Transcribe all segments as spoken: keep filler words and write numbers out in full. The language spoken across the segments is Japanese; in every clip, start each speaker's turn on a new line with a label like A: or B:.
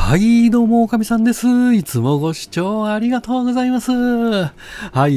A: はい、どうも、おかみさんです。いつもご視聴ありがとうございます。はい、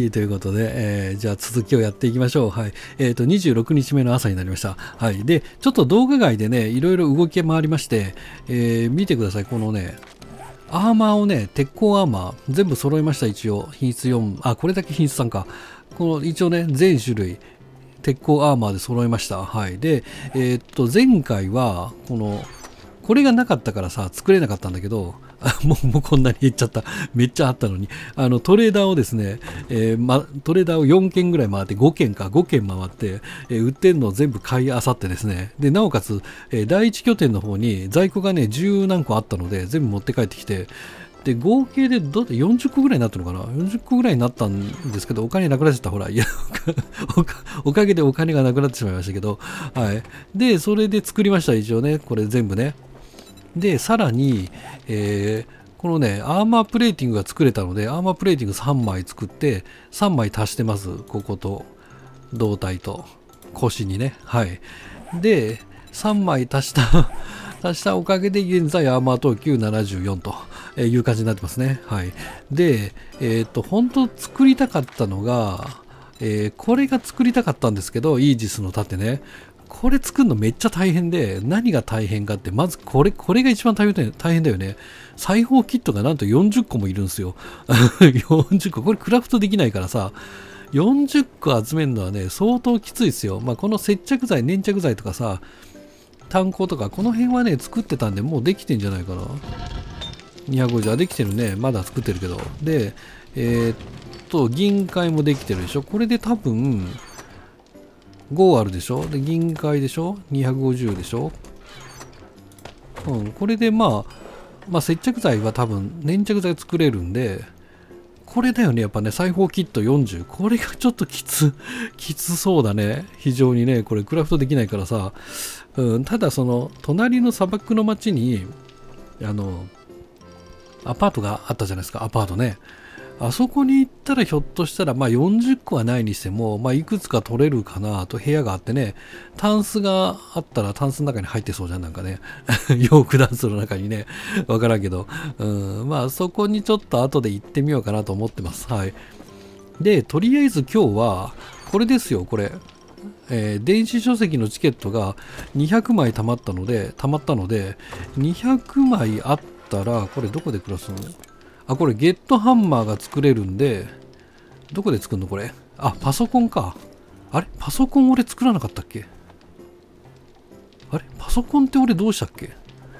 A: ということで、えー、じゃあ続きをやっていきましょう。はい。えっと、にじゅうろくにちめの朝になりました。はい。で、ちょっと動画外でね、いろいろ動き回りまして、えー、見てください。このね、アーマーをね、鉄鋼アーマー、全部揃いました、一応。品質よん、あ、これだけ品質さんか。この、一応ね、全種類、鉄鋼アーマーで揃いました。はい。で、えー、っと、前回は、この、これがなかったからさ、作れなかったんだけど、もうもうこんなに減っちゃった。めっちゃあったのに。あの、トレーダーをですね、えーま、トレーダーをよんけんぐらい回って、ごけんか、ごけん回って、えー売ってんのを全部買いあさってですね。で、なおかつ、えー第一拠点の方に在庫がね、じゅう何個あったので、全部持って帰ってきて、で、合計でどうよんじゅっこぐらいになったのかな ?よんじゅっこぐらいになったんですけど、お金なくなっちゃった。ほら、いや、おかおかげでお金がなくなってしまいましたけど、はい。で、それで作りました、一応ね。これ全部ね。で、さらに、えーこのね、アーマープレーティングが作れたので、アーマープレーティングさんまい作って、さんまい足してます。ここと、胴体と、腰にね。はい。で、さんまい足した足したおかげで現在アーマー等級ななじゅうよんという感じになってますね。はい。で、えっと、本当作りたかったのが、えーこれが作りたかったんですけど、イージスの盾ね。これ作るのめっちゃ大変で、何が大変かって、まずこれ、これが一番大変だよ大変だよね。裁縫キットがなんとよんじゅっこもいるんですよ。よんじゅっこ。これクラフトできないからさ、よんじゅっこ集めるのはね、相当きついですよ。まあ、この接着剤、粘着剤とかさ、炭鉱とか、この辺はね、作ってたんで、もうできてんじゃないかな。にひゃくごじゅう、あ、できてるね。まだ作ってるけど。で、えーっと、銀塊もできてるでしょ。これで多分、ごあるでしょ。で、銀塊でしょ。にひゃくごじゅうでしょ。うん、これでまあ、まあ、接着剤は多分、粘着剤作れるんで、これだよね。やっぱね、裁縫キットよんじゅう。これがちょっときつ、きつそうだね。非常にね、これクラフトできないからさ。うん、ただその、隣の砂漠の町に、あの、アパートがあったじゃないですか。アパートね。あそこに行ったらひょっとしたら、まあよんじゅっこはないにしても、まあいくつか取れるかなと部屋があってね、タンスがあったらタンスの中に入ってそうじゃん、なんかね。洋服ダンスの中にね。わからんけど。うん、まあそこにちょっと後で行ってみようかなと思ってます。はい。で、とりあえず今日は、これですよ、これ。えー電子書籍のチケットがにひゃくまい貯まったので、貯まったので、にひゃくまいあったら、これどこで暮らすの？あ、これゲットハンマーが作れるんで、どこで作るのこれ？あ、パソコンか。あれパソコン俺作らなかったっけ？あれパソコンって俺どうしたっけ？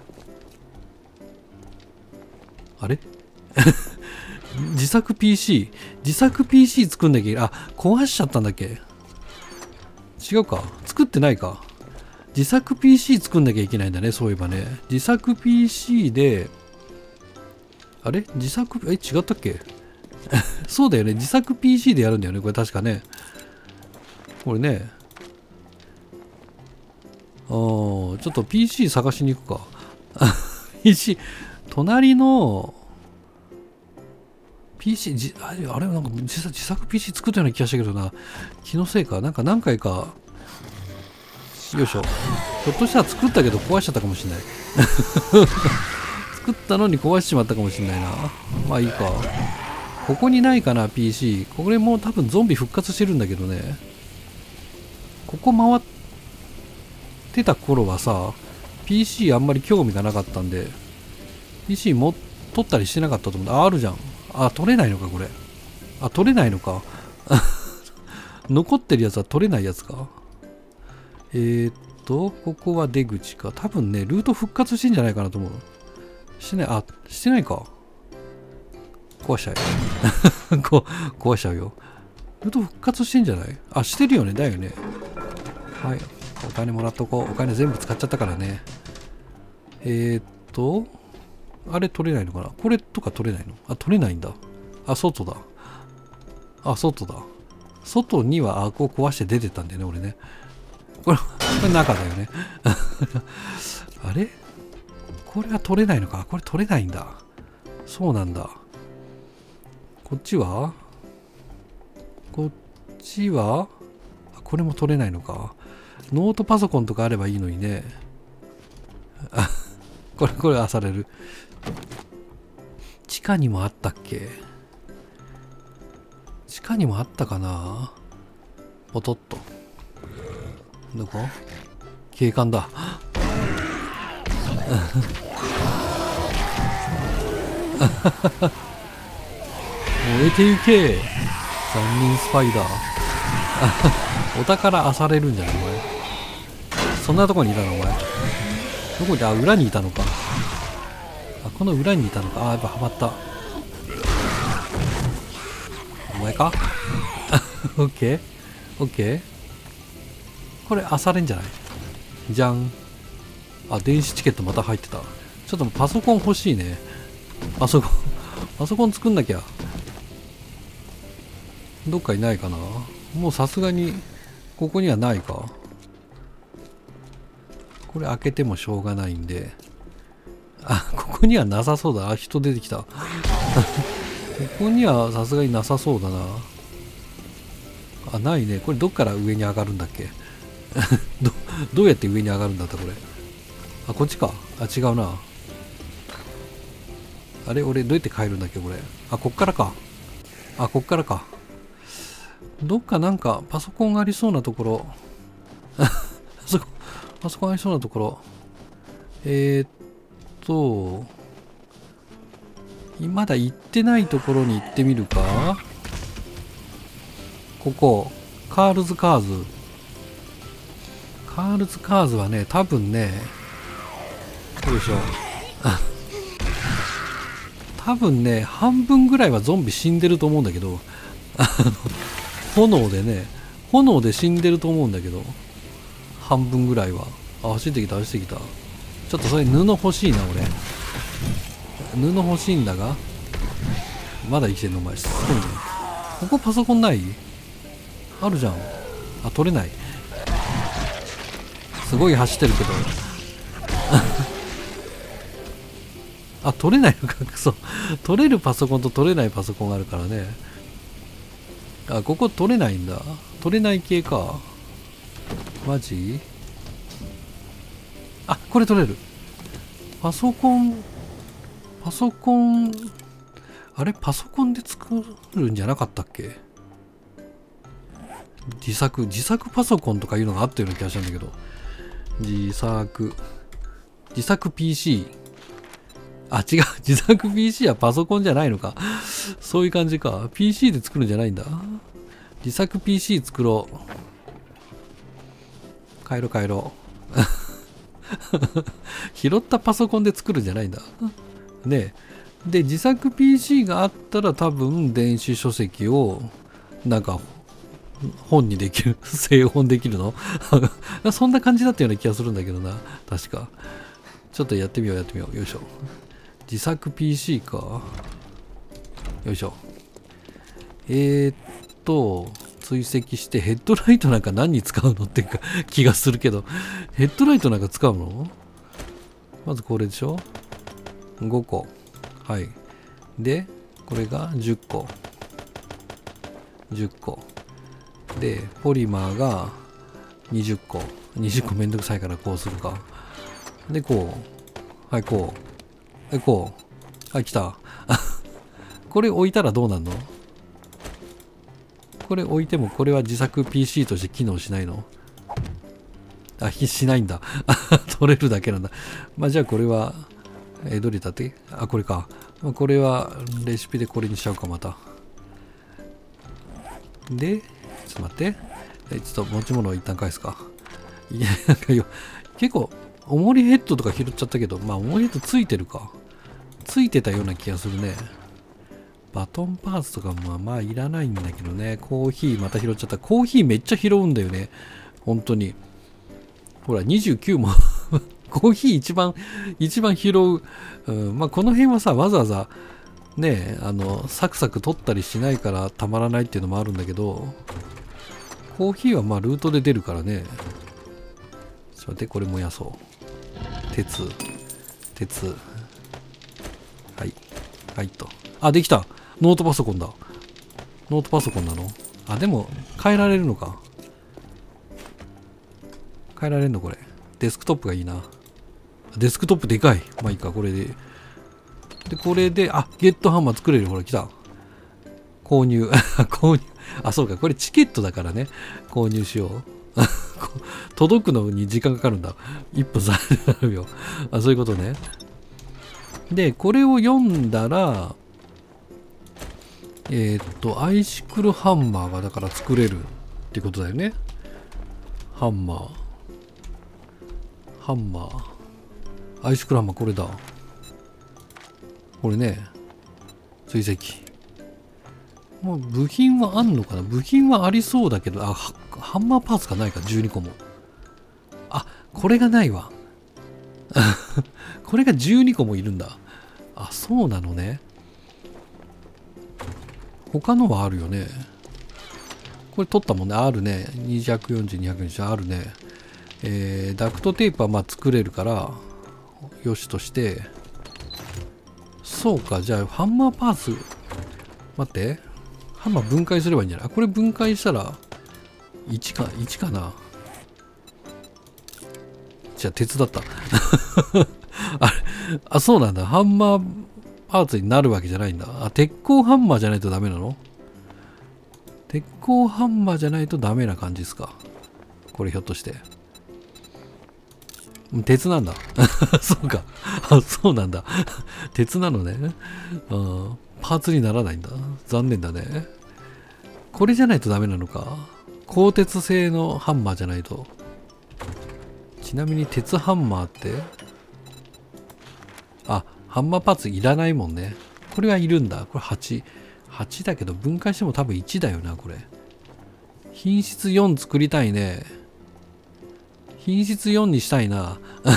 A: あれ自作 ピーシー。自作 ピーシー 作んなきゃいけない。あ、壊しちゃったんだっけ？違うか。作ってないか。自作 ピーシー 作んなきゃいけないんだね。そういえばね。自作 ピーシー で、あれ自作、え、違ったっけそうだよね。自作 ピーシー でやるんだよね。これ確かね。これね。あーちょっと ピーシー 探しに行くか。ピーシー、隣の ピーシー、じあれ、あれなんか自作自作 ピーシー 作ったような気がしたけどな。気のせいか。なんか何回か、よいしょ。ひょっとしたら作ったけど壊しちゃったかもしれない。作ったのに壊しちまったかもしれないな。まあいいか。ここにないかな、ピーシー。これも多分ゾンビ復活してるんだけどね。ここ回ってた頃はさ、ピーシー あんまり興味がなかったんで、ピーシー も取ったりしてなかったと思うんだ。あ、あるじゃん。あ、取れないのか、これ。あ、取れないのか。残ってるやつは取れないやつか。えー、っと、ここは出口か。多分ね、ルート復活してんじゃないかなと思う。してない、あ、してないか。壊しちゃう。こ壊しちゃうよ。ルート復活してんじゃない？あ、してるよね。だよね。はい。お金もらっとこう。お金全部使っちゃったからね。えー、っと、あれ取れないのかな？これとか取れないの？あ、取れないんだ。あ、外だ。あ、外だ。外にはアークを壊して出てったんだよね、俺ね。これ、これ中だよね。あれこれは取れないのか？これ取れないんだ。そうなんだ。こっちはこっちはこれも取れないのか。ノートパソコンとかあればいいのにね。あ、これ、これ、あされる。 地下にもあったっけ？地下にもあったかな。ポトッと。どこ？警官だ。燃えてゆけ、残忍スパイダー。お宝あされるんじゃないお前。そんなとこにいたのお前。どこで、あ、裏にいたのか。あ、この裏にいたのか。あ、やっぱハマった。お前か。オッケーオッケー。これあされんじゃない？じゃん。あ、電子チケットまた入ってた。ちょっとパソコン欲しいね。パソコンパソコン作んなきゃ。どっかいないかな。もうさすがにここにはないか。これ開けてもしょうがないんで。あ、ここにはなさそうだ。あ、人出てきた。ここにはさすがになさそうだな。あ、ないね。これどっから上に上がるんだっけ。どどうやって上に上がるんだったこれ。あ、こっちか。あ、違うな。あれ、俺どうやって帰るんだっけこれ。あ、こっからか。あ、こっからか。どっかなんかパソコンがありそうなところ。パソコン、パソコンありそうなところ。えー、っと、まだ行ってないところに行ってみるか。ここ、カールズカーズ。カールズカーズはね、多分ね、よいしょ。多分ね、半分ぐらいはゾンビ死んでると思うんだけど、あの、炎でね、炎で死んでると思うんだけど、半分ぐらいは。あ、走ってきた、走ってきた。ちょっとそれ布欲しいな、俺。布欲しいんだが、まだ生きてんの、お前。すごいね。ここパソコンない？あるじゃん。あ、取れない。すごい走ってるけど。あ、取れないのか、くそ。取れるパソコンと取れないパソコンがあるからね。あ、ここ取れないんだ。取れない系か。マジ？あ、これ取れる。パソコン、パソコン、あれパソコンで作るんじゃなかったっけ？自作、自作パソコンとかいうのがあったような気がしたんだけど。自作、自作 ピーシー。あ、違う。自作 ピーシー はパソコンじゃないのか。そういう感じか。ピーシー で作るんじゃないんだ。自作 ピーシー 作ろう。帰ろう帰ろう。拾ったパソコンで作るんじゃないんだ。ねえ。で、自作 ピーシー があったら多分電子書籍をなんか本にできる。製本できるのそんな感じだったような気がするんだけどな。確か。ちょっとやってみようやってみよう。よいしょ。自作 ピーシー か。よいしょ。えー、っと、追跡してヘッドライトなんか何に使うのっていうか気がするけど、ヘッドライトなんか使うの？まずこれでしょ？ ご 個。はい。で、これがじゅっこ。じゅっこ。で、ポリマーがにじゅっこ。にじゅっこめんどくさいからこうするか。で、こう。はい、こう。はい、こう。はい、来た。これ置いたらどうなんの？これ置いてもこれは自作 ピーシー として機能しないの？あ、しないんだ。取れるだけなんだ。まあじゃあこれは、えー、どれだって？あ、これか。これはレシピでこれにしちゃうか、また。で、ちょっと待って。えちょっと持ち物を一旦返すか。いや、なんかよ、結構、重りヘッドとか拾っちゃったけど、まあ重りヘッドついてるか。ついてたような気がするね。バトンパーツとかもまあいらないんだけどね。コーヒーまた拾っちゃった。コーヒーめっちゃ拾うんだよね。本当に。ほら、にじゅうきゅうも。コーヒー一番、一番拾う。うん、まあこの辺はさ、わざわざ、ね、あの、サクサク取ったりしないからたまらないっていうのもあるんだけど、コーヒーはまあルートで出るからね。ちょっと待って、これ燃やそう。鉄、鉄。はい。はいと。あ、できた。ノートパソコンだ。ノートパソコンなの？あ、でも、変えられるのか。変えられるのこれ。デスクトップがいいな。デスクトップでかい。まあいいか、これで。 で、これで、あ、ゲットハンマー作れる。ほら、来た。購入。購入。あ、そうか。これチケットだからね。購入しよう。届くのに時間かかるんだ。いっぷんさんじゅうななびょう。あ、そういうことね。で、これを読んだら、えー、っと、アイシクルハンマーがだから作れるってことだよね。ハンマー。ハンマー。アイシクルハンマー、これだ。これね。追跡。もう部品はあんのかな？部品はありそうだけど、あ、ハンマーパーツがないか、じゅうにこも。あ、これがないわ。これがじゅうにこもいるんだ。あ、そうなのね。他のはあるよね。これ取ったもんね。あるね。にひゃくよんじゅう、にひゃくよんじゅうあるね。えー、ダクトテープはまあ作れるから、よしとして。そうか、じゃあハンマーパーツ、待って。ハンマー分解すればいいんじゃない？あ、これ分解したら、いちか、いちかな。じゃあ鉄だった。あれ、あ、そうなんだ。ハンマーパーツになるわけじゃないんだ。あ、鉄鋼ハンマーじゃないとダメなの？鉄鋼ハンマーじゃないとダメな感じですか。これひょっとして。鉄なんだ。そうか。あ、そうなんだ。鉄なのね。うん。パーツにならないんだ。残念だね。これじゃないとダメなのか。鋼鉄製のハンマーじゃないと。ちなみに鉄ハンマーって、あ、ハンマーパーツいらないもんね。これはいるんだ。これはち。はちだけど分解しても多分いちだよな、これ。品質よん作りたいね。品質よんにしたいな。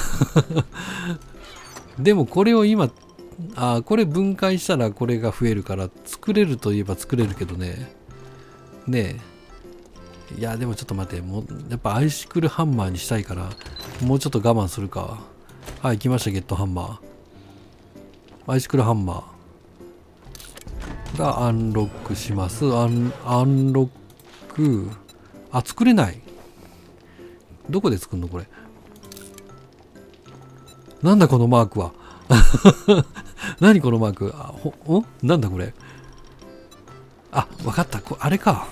A: でもこれを今、あ、これ分解したらこれが増えるから作れるといえば作れるけどね。ねえ。いや、でもちょっと待って。もうやっぱアイシクルハンマーにしたいから、もうちょっと我慢するか。はい、来ました、ゲットハンマー。アイシクルハンマーがアンロックします。アン、アンロック。あ、作れない。どこで作るのこれ。なんだこのマークは。何このマーク。あ、ほ、おなんだこれ。あ、わかった。こあれか。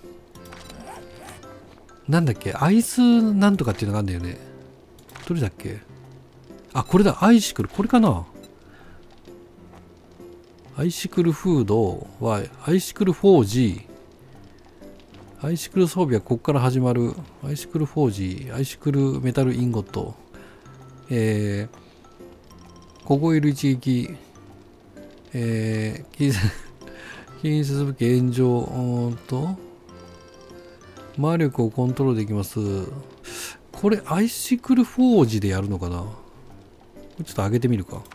A: なんだっけ。アイスなんとかっていうのがあるんだよね。どれだっけ。あ、これだ。アイシクル。これかな。アイシクルフードは、アイシクルフォージー。アイシクル装備はここから始まる。アイシクルフォージー、アイシクルメタルインゴット、えー、凍える一撃、えー、近接武器炎上、うんと、魔力をコントロールできます。これ、アイシクルフォージでやるのかな？ちょっと上げてみるか。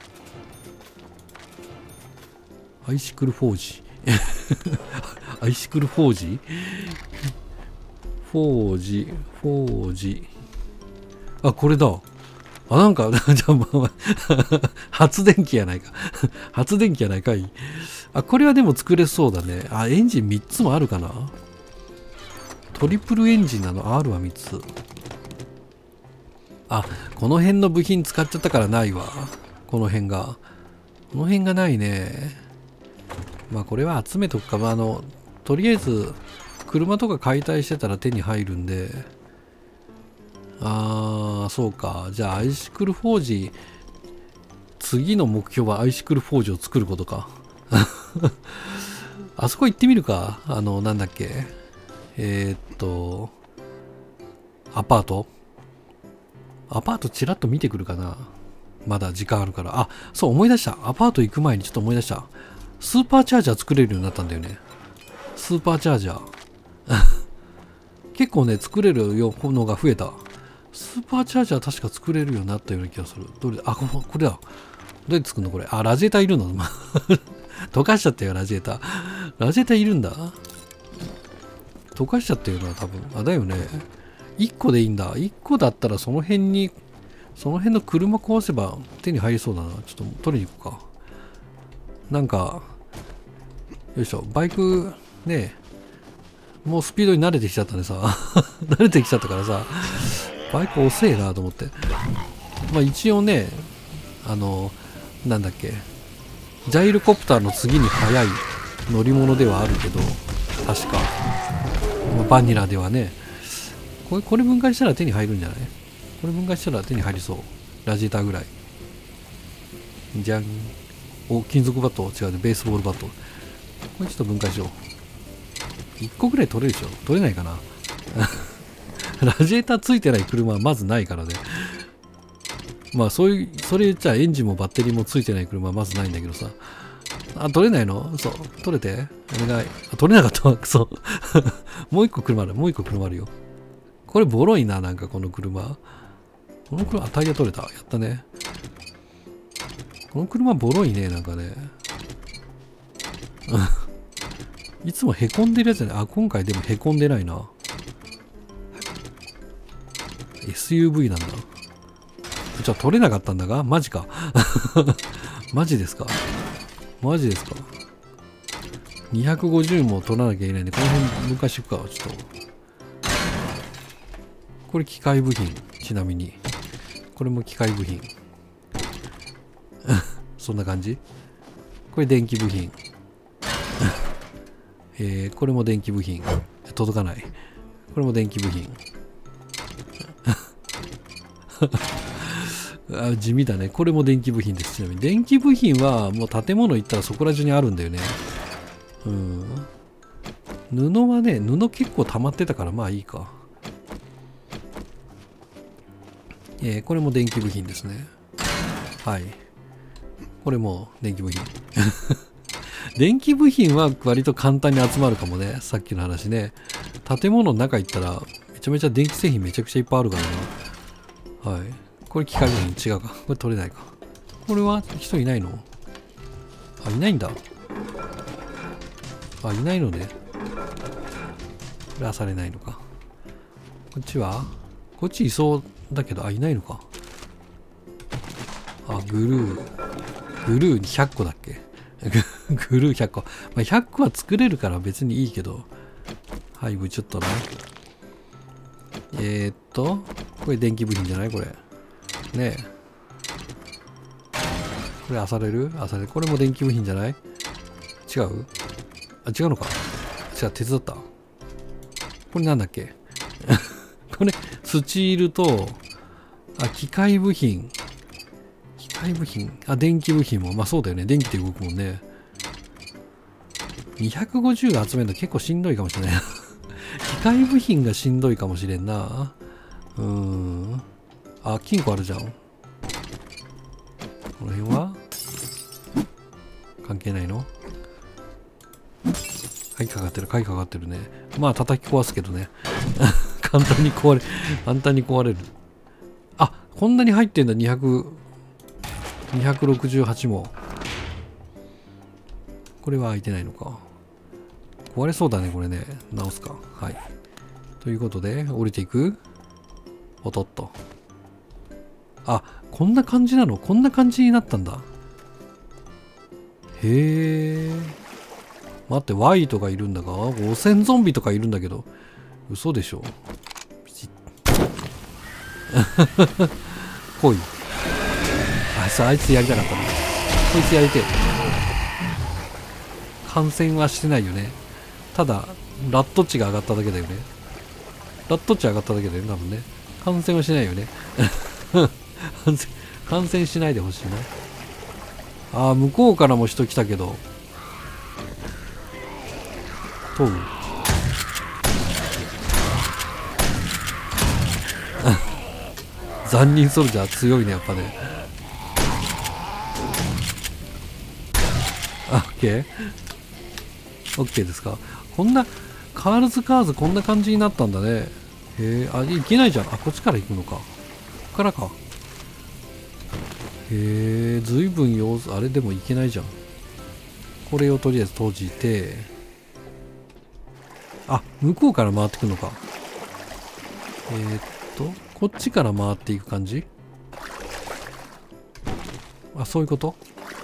A: アイシクルフォージ。アイシクルフォージフォージ、フォージ。あ、これだ。あ、なんか、じゃあ、まあ、発電機やないか。発電機やないかい。あ、これはでも作れそうだね。あ、エンジンみっつもあるかな。トリプルエンジンなの ?R はみっつ。あ、この辺の部品使っちゃったからないわ。この辺が。この辺がないね。まあ、これは集めとくか。まあ、あの、とりあえず、車とか解体してたら手に入るんで。あー、そうか。じゃあ、アイシクルフォージ、次の目標はアイシクルフォージを作ることか。あそこ行ってみるか。あの、なんだっけ。えー、っと、アパートアパートちらっと見てくるかな。まだ時間あるから。あ、そう、思い出した。アパート行く前にちょっと思い出した。スーパーチャージャー作れるようになったんだよね。スーパーチャージャー。結構ね、作れるのが増えた。スーパーチャージャー確か作れるようになったような気がする。どれあ、ここれだ。どうやって作るのこれ。あ、ラジエーターいるの溶かしちゃったよ、ラジエーター。ラジエーターいるんだ。溶かしちゃったよな、多分。あ、だよね。いっこでいいんだ。いっこだったらその辺に、その辺の車壊せば手に入りそうだな。ちょっと取りに行こうか。なんか、よいしょ。バイク、ねもうスピードに慣れてきちゃったんでさ。慣れてきちゃったからさ。バイク遅えなと思って。まあ一応ね、あの、なんだっけ。 ジャイロコプターの次に速い乗り物ではあるけど、確か、まあバニラではね。これ、これ分解したら手に入るんじゃない？これ分解したら手に入りそう。ラジエーターぐらい。じゃん。お、金属バット。違うね。ベースボールバット。これちょっと分解しよう。いっこぐらい取れるでしょ？取れないかな。ラジエーターついてない車はまずないからね。まあそういう、それじゃあエンジンもバッテリーもついてない車はまずないんだけどさ。あ、取れないの？そう。取れて。お願い。あ、取れなかったわ。そう。もう一個車ある。もう一個車あるよ。これボロいな、なんかこの車。この車、タイヤ取れた。やったね。この車ボロいね、なんかね。いつもへこんでるやつね。あ、今回でもへこんでないな。エスユーブイ なんだ。じゃあ取れなかったんだがマジか。マジですかマジですか ?にひゃくごじゅう も取らなきゃいけないんで、この辺分解していくか、ちょっと。これ機械部品。ちなみに。これも機械部品。そんな感じ。これ電気部品。えー、これも電気部品。届かない。これも電気部品。あ、地味だね。これも電気部品です。ちなみに。電気部品はもう建物行ったらそこら中にあるんだよね。うん。布はね、布結構溜まってたからまあいいか。えー、これも電気部品ですね。はい。これも電気部品。電気部品は割と簡単に集まるかもね。さっきの話ね。建物の中行ったらめちゃめちゃ電気製品めちゃくちゃいっぱいあるからな。はい。これ機械部品違うか。これ取れないか。これは人いないの？あ、いないんだ。あ、いないのね。これはされないのか。こっちはこっちいそうだけど、あ、いないのか。あ、グルー。グルーにひゃっこだっけ？グルーひゃっこ。まあ、ひゃっこは作れるから別にいいけど。はい、ぶちょっとね。えー、っと、これ電気部品じゃないこれ。ねえ。これ、あされるあされる。これも電気部品じゃない？違う？あ、違うのか。違う、鉄だった。これなんだっけ？これ、スチールと、あ、機械部品。機械部品。あ、電気部品も。まあそうだよね。電気で動くもんね。にひゃくごじゅう集めるの結構しんどいかもしれない。機械部品がしんどいかもしれんな。うーん。あ、金庫あるじゃん。この辺は関係ないの？鍵かかってる、鍵かかってるね。まあ叩き壊すけどね。簡単に壊れ、簡単に壊れる。あ、こんなに入ってんだ、にひゃく、にひゃくろくじゅうはちも。これは開いてないのか。壊れそうだね、これね。直すか。はい。ということで、降りていく。おとっと。あ、こんな感じなの？こんな感じになったんだ。へえ。待って、ワイとかいるんだが、汚染ゾンビとかいるんだけど。嘘でしょ。ピチッ。来い。あ、そう、あいつやりたかったな。こいつやりてえ。感染はしてないよね。ただ、ラット値が上がっただけだよね。ラット値上がっただけだよね、多分ね。感染はしないよね。感染、感染しないでほしいな。ああ、向こうからも人来たけど。問う。残忍ソルジャー強いね、やっぱね。あ、オッケーオッケーですか。こんな、カールズカーズこんな感じになったんだね。へえ、あ、いけないじゃん。あ、こっちから行くのか。こっからか。へえ、ずいぶん様子、あれでもいけないじゃん。これをとりあえず閉じて、あ、向こうから回ってくるのか。えー、っと、こっちから回っていく感じ？あ、そういうこと？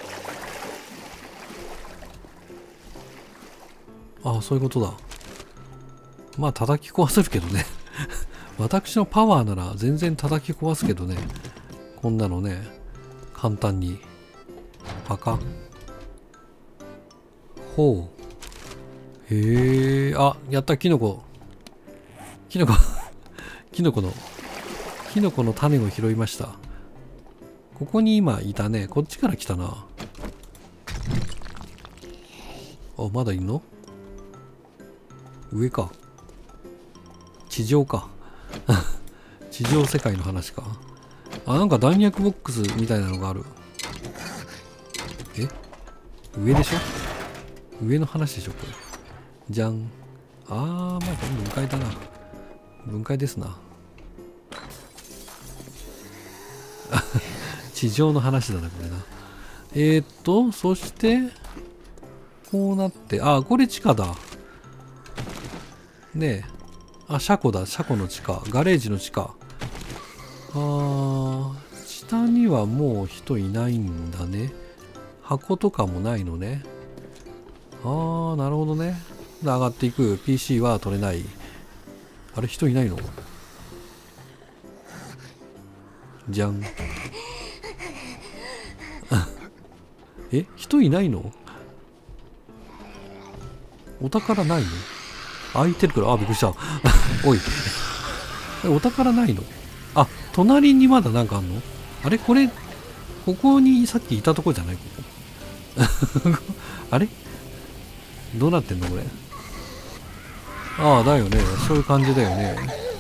A: あ、そういうことだ。まあ、叩き壊せるけどね。私のパワーなら全然叩き壊すけどね。こんなのね、簡単に。パカン。 ほう。へえ、あ、やった、キノコ。キノコ、キノコの、キノコの種を拾いました。ここに今いたね。こっちから来たな。あ、まだいんの？上か。地上か。地上世界の話か。あ、なんか弾薬ボックスみたいなのがある。え？上でしょ？上の話でしょ、これ。じゃん。あー、まあ、これ分解だな。分解ですな。地上の話だな、これな。えーっと、そして、こうなって、あ、これ地下だ。ねえ。あ、車庫だ。車庫の地下。ガレージの地下。あー、下にはもう人いないんだね。箱とかもないのね。あー、なるほどね。で、上がっていく。ピーシー は取れない。あれ、人いないの？じゃん。え、人いないの？お宝ないの？開いてるから、あ、びっくりした。おい。え、お宝ないの？あ、隣にまだなんかあんの？あれこれ、ここにさっきいたとこじゃない？ここ。あれどうなってんのこれ。ああ、だよね。そういう感じだよね。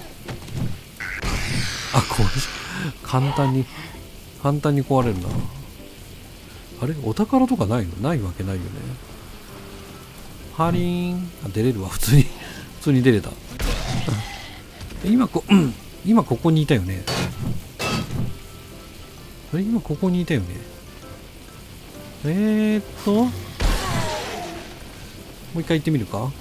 A: あ、壊し、簡単に、簡単に壊れるな。あれお宝とかないの？ないわけないよね。ハリーン。あ、出れるわ。普通に。普通に出れた。今こ、うん、今ここにいたよね。あれ今ここにいたよね。えーっと、もう一回行ってみるか。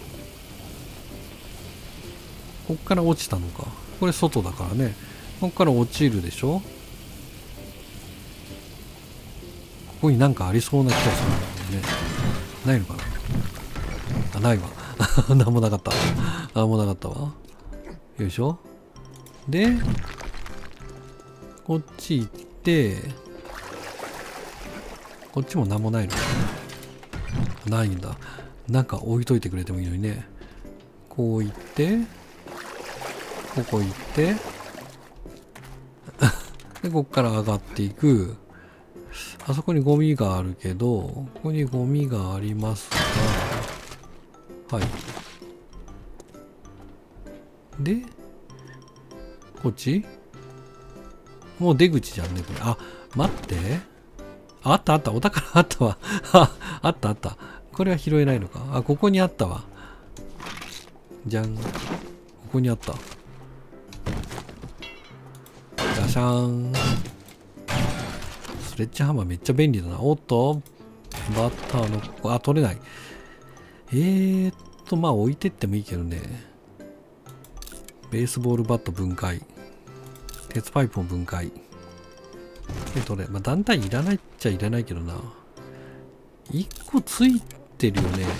A: こっから落ちたのか。これ外だからね。こっから落ちるでしょ。ここになんかありそうな気がするんだよね。ないのかな。あ、ないわ。なんもなかった。なんもなかったわ。よいしょ。で、こっち行って、こっちもなんもないのかな。ないんだ。なんか置いといてくれてもいいのにね。こう行って、ここ行って、で、こっから上がっていく。あそこにゴミがあるけど、ここにゴミがありますが、はい。で、こっちもう出口じゃんね、これ。あ、待って。あったあった、お宝あったわ。あったあった。これは拾えないのか。あ、ここにあったわ。じゃん。ここにあった。ガシャーン。スレッジハンマーめっちゃ便利だな。おっと、バッターの、あ、取れない。えーっと、まあ置いてってもいいけどね。ベースボールバット分解。鉄パイプも分解。で、取れ。まあ団体いらないっちゃいらないけどな。いっこついてるよね。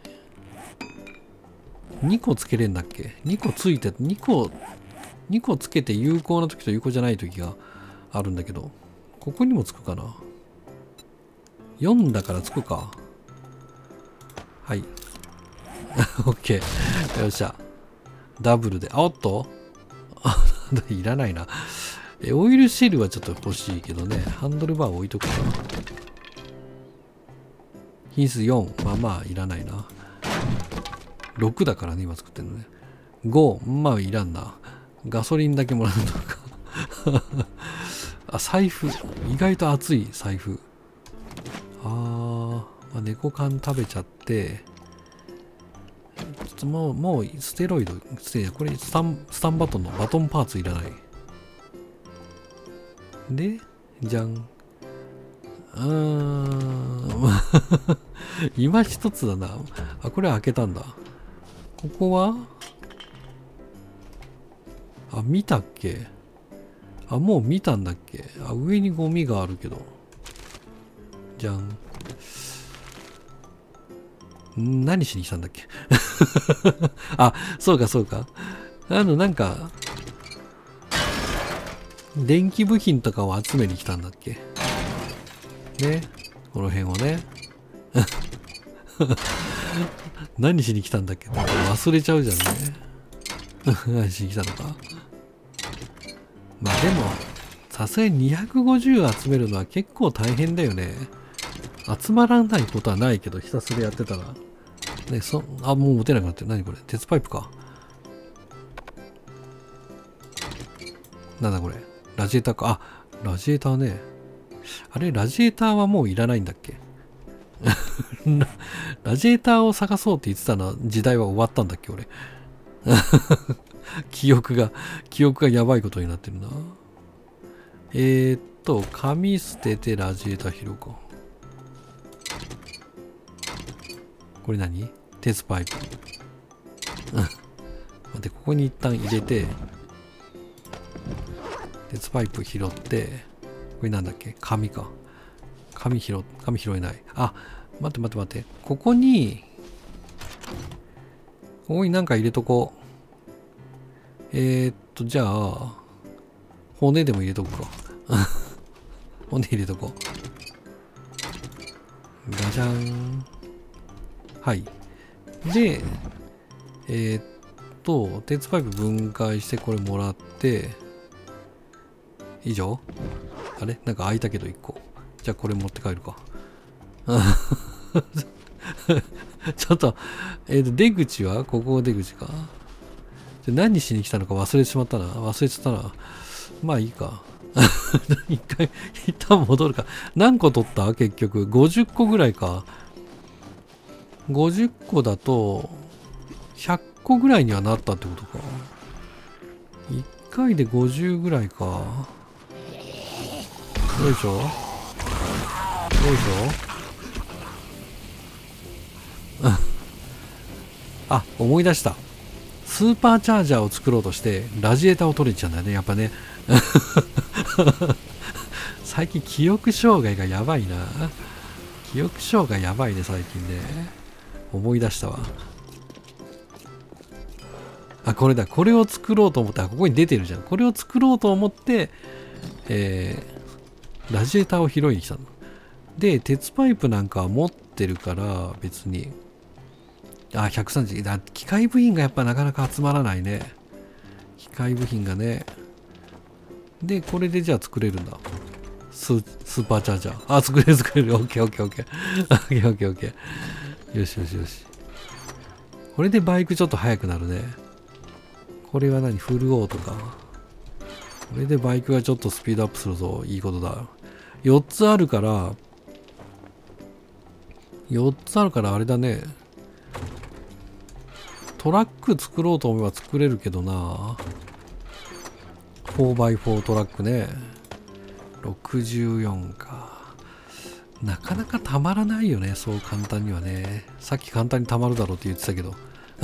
A: にこつけれんだっけ ?に 個ついて、にこ、にこつけて有効な時と有効じゃない時があるんだけど、ここにもつくかな ?よん だからつくか。はい。オッケー。よっしゃ。ダブルで。あ、おっとあ、いらないな。え、オイルシールはちょっと欲しいけどね。ハンドルバー置いとくか。品数よん。まあまあ、いらないな。ろくだからね、今作ってるのね。ご。まあ、いらんな。ガソリンだけもらうとか。あ、財布。意外と熱い財布。あー、まあ、猫缶食べちゃって、ちょっともう、もう、ステロイド、ステこれスタン、スタンバトンのバトンパーツいらない。で、じゃん。うーん。今一つだな。あ、これ開けたんだ。ここはあ、見たっけあ、もう見たんだっけあ、上にゴミがあるけど。じゃん。ん何しに来たんだっけあ、そうかそうか。あの、なんか、電気部品とかを集めに来たんだっけね。この辺をね。 何しに来たんだっけ忘れちゃうじゃんね。何しに来たのか。まあでも、さすがににひゃくごじゅう集めるのは結構大変だよね。集まらないことはないけど、ひたすらやってたら。ね、そ、あ、もう持てなくなってる。何これ鉄パイプか。なんだこれラジエーターか。あ、ラジエーターね。あれ、ラジエーターはもういらないんだっけラ, ラジエーターを探そうって言ってたの時代は終わったんだっけ俺。記憶が、記憶がやばいことになってるな。えー、っと、紙捨ててラジエーター拾うか。これ何鉄パイプ。待って、ここに一旦入れて、鉄パイプ拾って、これなんだっけ紙か。紙拾、紙拾えない。あ、待って待って待って。ここに、ここになんか入れとこう。えー、っと、じゃあ、骨でも入れとくか。骨入れとこう。ガジャン。はい。で、えー、っと、鉄パイプ分解してこれもらって、以上あれなんか空いたけどいっこ。じゃあこれ持って帰るか。ちょっと、えっ、ー、と、出口はここが出口か。じゃ何しに来たのか忘れてしまったな。忘れてたな。まあいいか。一回、一旦戻るか。何個取った結局。ごじゅっこぐらいか。ごじゅっこだと、ひゃっこぐらいにはなったってことか。いっかいでごじゅうぐらいか。よいしょ。よいしょ。あ、思い出した。スーパーチャージャーを作ろうとして、ラジエーターを取れちゃうんだよね、やっぱね。最近記憶障害がやばいな。記憶障害やばいね、最近ね。思い出したわ。あ、これだ。これを作ろうと思ったら、ここに出てるじゃん。これを作ろうと思って、えー、ラジエーターを拾いに来たの。で、鉄パイプなんかは持ってるから、別に。あ、ひゃくさんじゅう。だ機械部品がやっぱなかなか集まらないね。機械部品がね。で、これでじゃあ作れるんだ。ス, スーパーチャージャー。あ、作れる作れる。オッケーオッケーオッケー。オッケーオッケーオッケー。よしよしよし。これでバイクちょっと速くなるね。これは何フルオートか。これでバイクがちょっとスピードアップするぞ。いいことだ。よっつあるから、よっつあるからあれだね。トラック作ろうと思えば作れるけどな。フォーバイフォー トラックね。ろくじゅうよんか。なかなかたまらないよね。そう簡単にはね。さっき簡単にたまるだろうって言ってたけど。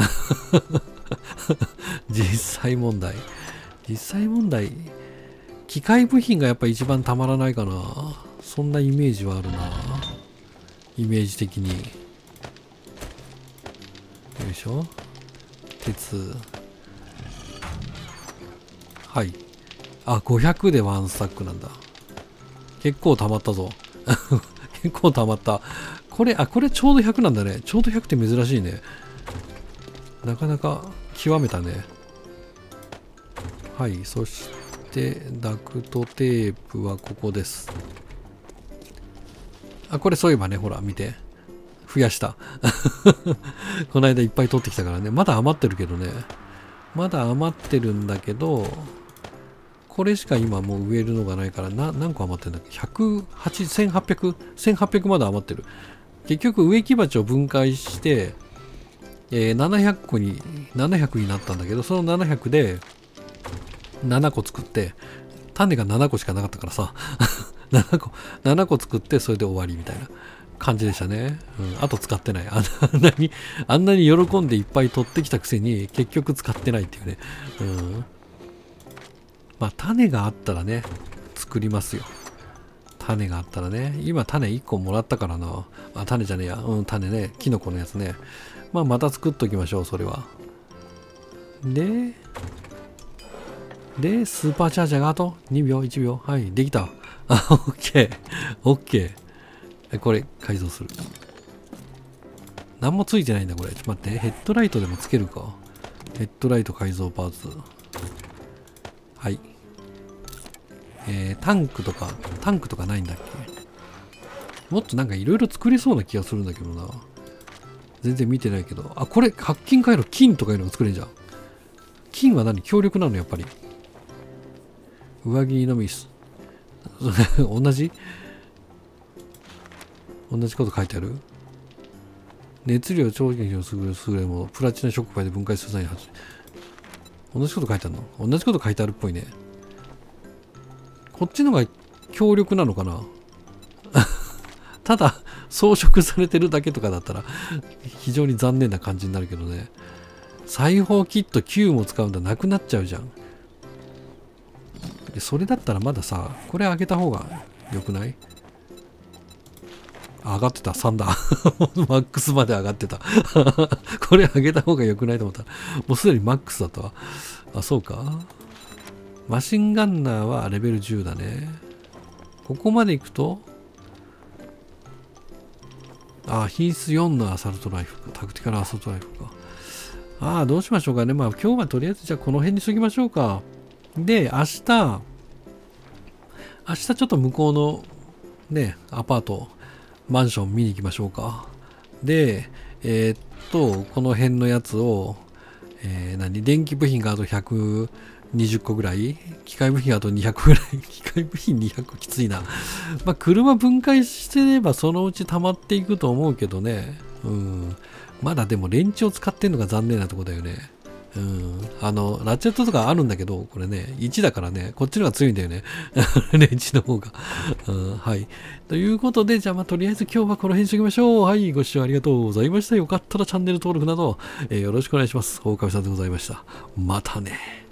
A: 実際問題。実際問題。機械部品がやっぱ一番たまらないかな。そんなイメージはあるな。イメージ的に。よいしょ。鉄。はい。あ、ごひゃくでワンスタックなんだ。結構溜まったぞ。結構溜まった。これ、あ、これちょうどひゃくなんだね。ちょうどひゃくって珍しいね。なかなか極めたね。はい。そして、ダクトテープはここです。あ、これそういえばね、ほら、見て。増やした。この間いっぱい取ってきたからね。まだ余ってるけどね。まだ余ってるんだけど、これしか今もう植えるのがないから、な、何個余ってるんだっけ ?ひゃくはち、せんはっぴゃく、せんはっぴゃくまだ余ってる。結局植木鉢を分解して、えー、ななひゃくこに、ななひゃくになったんだけど、そのななひゃくでななこ作って、種がななこしかなかったからさ、ななこ、ななこ作ってそれで終わりみたいな感じでしたね。うん、あと使ってない。あんなに、あんなに喜んでいっぱい取ってきたくせに結局使ってないっていうね。うん。まあ種があったらね、作りますよ。種があったらね。今種いっこもらったからな。あ、種じゃねえや。うん、種ね。キノコのやつね。まあまた作っときましょう、それは。で、で、スーパーチャージャーがあとにびょう、いちびょう。はい、できた。あ、オッケー。オッケー。これ改造する。 何もついてないんだ、これ。ちょっと待って。ヘッドライトでもつけるか。ヘッドライト改造パーツ。はい。えー、タンクとか、タンクとかないんだっけ？もっとなんかいろいろ作れそうな気がするんだけどな。全然見てないけど。あ、これ、白金回路、金とかいうのが作れんじゃん。金は何？強力なの、やっぱり。上着のミス。同じ同じこと書いてある？熱量超撃の優れもの、プラチナ触媒で分解する際に発同じこと書いてあるの？同じこと書いてあるっぽいね。こっちのが強力なのかな？ただ装飾されてるだけとかだったら非常に残念な感じになるけどね。裁縫キットきゅうも使うんだ、なくなっちゃうじゃん。でそれだったらまださ、これ上げた方が良くない？上がってた、さんだ。マックスまで上がってた。これ上げた方が良くないと思ったら、もうすでにマックスだったわ。あ、そうか。マシンガンナーはレベルじゅうだね。ここまで行くと、あ、品質よんのアサルトライフか。タクティカルアサルトライフか。ああ、どうしましょうかね。まあ今日はとりあえずじゃあこの辺にしときましょうか。で、明日、明日ちょっと向こうのね、アパート、マンション見に行きましょうか。で、えー、っと、この辺のやつを、えー、何電気部品があとひゃくにじゅっこぐらい、機械部品があとにひゃくぐらい、機械部品にひゃくきついな。まあ、車分解してればそのうち溜まっていくと思うけどね。うん。まだでもレンチを使ってんのが残念なとこだよね。うん。あの、ラチェットとかあるんだけど、これね、いちだからね、こっちの方が強いんだよね。レンチの方が。うん、はい。ということで、じゃあまあとりあえず今日はこの辺にしておきましょう。はい、ご視聴ありがとうございました。よかったらチャンネル登録など、えー、よろしくお願いします。オオカミさんでございました。またね。